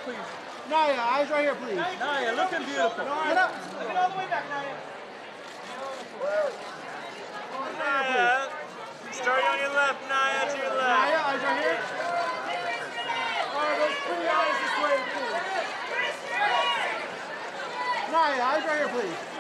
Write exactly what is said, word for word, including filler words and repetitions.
please. Naya, eyes right here, please. Naya, looking beautiful. Get up. Get all the way back, Naya. Naya, starting on your left, Naya, to your left. Naya, eyes right here. All right, those pretty eyes this way, please. Naya, eyes right here, please.